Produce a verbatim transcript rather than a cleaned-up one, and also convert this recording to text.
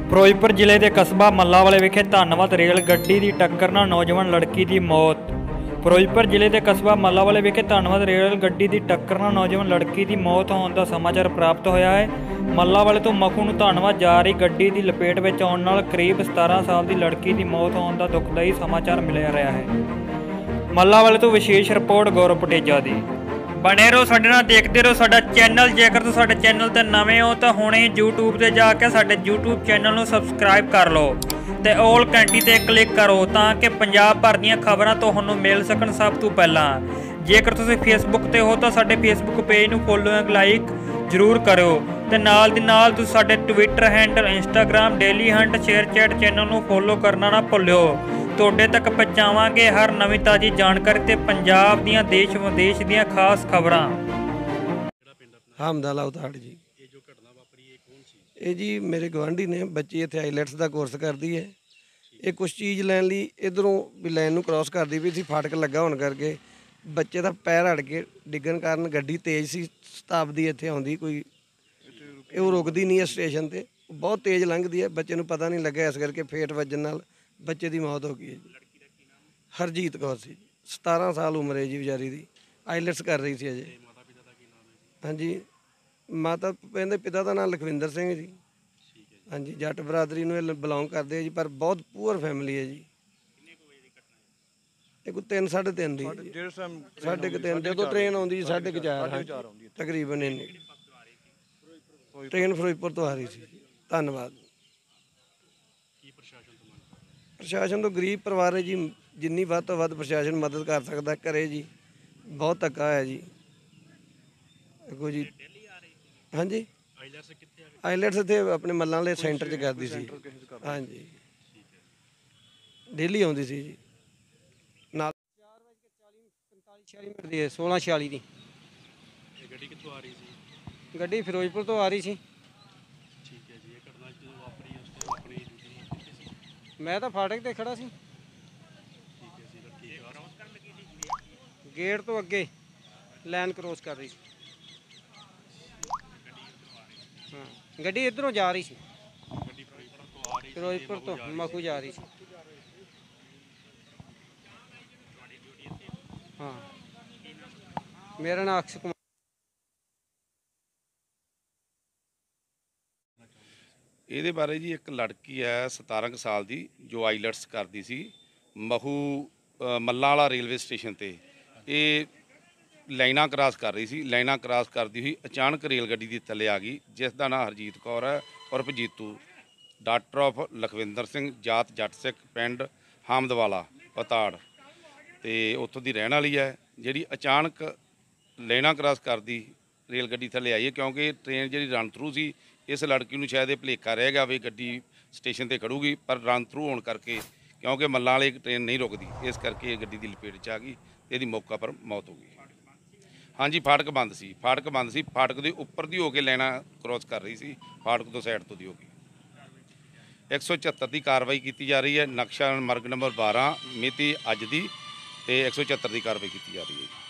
ਫਿਰੋਜ਼ਪੁਰ ਜ਼ਿਲ੍ਹੇ ਦੇ ਕਸਬਾ ਮੱਲਾਂਵਾਲੇ ਵਿਖੇ ਧੰਨਵਾਦ ਰੇਲ ਗੱਡੀ ਦੀ ਟੱਕਰ ਨਾਲ ਨੌਜਵਾਨ ਲੜਕੀ ਦੀ ਮੌਤ। ਫਿਰੋਜ਼ਪੁਰ ਜ਼ਿਲ੍ਹੇ ਦੇ ਕਸਬਾ ਮੱਲਾਂਵਾਲੇ ਵਿਖੇ ਧੰਨਵਾਦ ਰੇਲ ਗੱਡੀ ਦੀ ਟੱਕਰ ਨਾਲ ਨੌਜਵਾਨ ਲੜਕੀ ਦੀ ਮੌਤ ਹੋਣ ਦਾ ਸਮਾਚਾਰ ਪ੍ਰਾਪਤ ਹੋਇਆ ਹੈ। ਮੱਲਾਂਵਾਲੇ ਤੋਂ ਮਖੂ ਨੂੰ ਧੰਨਵਾਦ ਜਾ ਰਹੀ ਗੱਡੀ ਦੀ ਲਪੇਟ ਵਿੱਚ ਆਉਣ ਨਾਲ ਕਰੀਬ ਸਤਾਰਾਂ ਸਾਲ ਦੀ ਲੜਕੀ ਦੀ ਮੌਤ ਹੋਣ ਦਾ ਦੁਖਦਾਈ ਸਮਾਚਾਰ ਮਿਲਿਆ ਰਿਹਾ ਹੈ। ਮੱਲਾਂਵਾਲੇ ਤੋਂ ਵਿਸ਼ੇਸ਼ ਰਿਪੋਰਟ ਗੌਰਵ ਪਟੇਜਾ ਦੀ। बने रहो साडे नाल, देखते रहो साडा चैनल। जेकर तुसीं साडे चैनल ते नवें हो तो हुणे यूट्यूब ते जाके साडे यूट्यूब चैनल नूं सबसक्राइब कर लो ते ऑल घंटी ते क्लिक करो ताकि पंजाब भर दीयां खबरां तुहानूं मिल सकण सब तो पहलां। जेकर तुसीं फेसबुक ते हो तो साडे फेसबुक पेज नूं फॉलो लाइक जरूर करो ते नाल दी नाल तुसीं साडे Twitter handle, Instagram, Dailyhunt, ShareChat channel नूं फॉलो करना ना भुल्लिओ। ਤੁਹਾਡੇ तक पहुँचावांगे हर नवीं ताज़ी जानकारी ते पंजाब दीयां देश विदेश दीयां खास खबरां। हमदाला उताड़ जी, ये जी मेरे गवांढी ने बच्ची इत्थे आईलैट्स का कोर्स करती है। ये कुछ चीज़ लैन लई इधरों भी लाइन नूं क्रॉस करती भी सी, फाटक लगा होने करके बच्चे का पैर अड़ के डिग्गण कारण गड्डी तेज़ सी, शताब्दी इत्थे आउंदी कोई वो रुकदी नहीं है स्टेशन ते, बहुत तेज़ लंघदी है। बच्चे नूं पता नहीं लग्या, इस करके फेट वजन नाल बच्चे की मौत हो गई है जी। हरजीत कौर सी, सतारह साल उम्र है जी बेचारी दी, आईलैट्स कर रही थी अजे। हाँ जी, माता कहते पिता का नाम लखविंदर सिंह जी। हाँ जी, जट बरादरी में बिलोंग करते हैं जी, पर बहुत पुअर फैमिली है जी। एक तीन साढ़े तीन दी साढ़े क तीन जो ट्रेन आती जी साढ़े क चार तकरीबन इन्नी ट्रेन फिरोजपुर तो आ रही थी। धन्यवाद। प्रशासन तो गरीब परिवार है जी, जिन्नी वध तो वध प्रशासन मदद कर सकता करे जी, बहुत धक्का है जी। देखो जी, हाँ जी, आईलैट्स इत्थे अपने मल्लां वाले सेंटर च करदी सी। हाँ जी, डेली आउंदी सी जी। नाल चार बज के चालीस पैंतालीस छियाली मिनट दी है, सोलह छियाली दी गड्डी कित्थों आ रही सी? गड्डी फिरोजपुर तो आ रही सी। मैं तो फाटक ते खड़ा सी, गेट तो अगे लैन क्रॉस कर रही सी। हाँ, गड्डी इधरों जा रही सी, फिरोजपुर तो मखू जा रही सी। हाँ, मेरा नाम अक्षय कुमार। ਇਹਦੇ ਬਾਰੇ ਜੀ ਇੱਕ ਲੜਕੀ ਹੈ ਸਤਾਰਾਂ ਕੁ ਸਾਲ ਦੀ ਜੋ ਆਈਲੈਟਸ ਕਰਦੀ ਸੀ ਮਹੂ ਮੱਲਾਂ ਵਾਲਾ ਰੇਲਵੇ ਸਟੇਸ਼ਨ ਤੇ। ਇਹ ਲਾਈਨਾਂ ਕ੍ਰਾਸ ਕਰ ਰਹੀ ਸੀ, ਲਾਈਨਾਂ ਕ੍ਰਾਸ ਕਰਦੀ ਹੋਈ ਅਚਾਨਕ ਰੇਲ ਗੱਡੀ ਦੀ ਥੱਲੇ ਆ ਗਈ, ਜਿਸ ਦਾ ਨਾਂ ਹਰਜੀਤ ਕੌਰ ਹੈ ਉਰਫ ਜੀਤੂ, ਡਾਕਟਰ ਆਫ ਲਖਵਿੰਦਰ ਸਿੰਘ, ਜਾਤ ਜੱਟ ਸਿੱਖ, ਪਿੰਡ ਹਾਮਦਵਾਲਾ ਪਤਾੜ ਤੇ ਉੱਥੋਂ ਦੀ ਰਹਿਣ ਵਾਲੀ ਹੈ। ਜਿਹੜੀ ਅਚਾਨਕ ਲਾਈਨਾਂ ਕ੍ਰਾਸ ਕਰਦੀ ਰੇਲ ਗੱਡੀ ਥੱਲੇ ਆਈ ਹੈ, ਕਿਉਂਕਿ ट्रेन ਜਿਹੜੀ ਰਨ ਥਰੂ ਸੀ, इस लड़की ਨੂੰ शायद भुलेखा रह गया भी गड्डी स्टेशन पर खड़ूगी, पर रन थ्रू होने करके क्योंकि मल्लां वाली ट्रेन नहीं रुकती, इस करके गड्डी की लपेट च आ गई तो यदी मौका पर मौत हो गई। हाँ जी, फाटक बंद सी, फाटक बंद सी, फाटक के उपर दी होके लाइना क्रॉस कर रही सी, फाटक तो साइड तो दी होगी। एक सौ चौहत्तर की कार्रवाई की जा रही है, नक्शा मर्ग नंबर बारह मिति अज की, एक सौ चौहत्तर की कार्रवाई की जा रही है।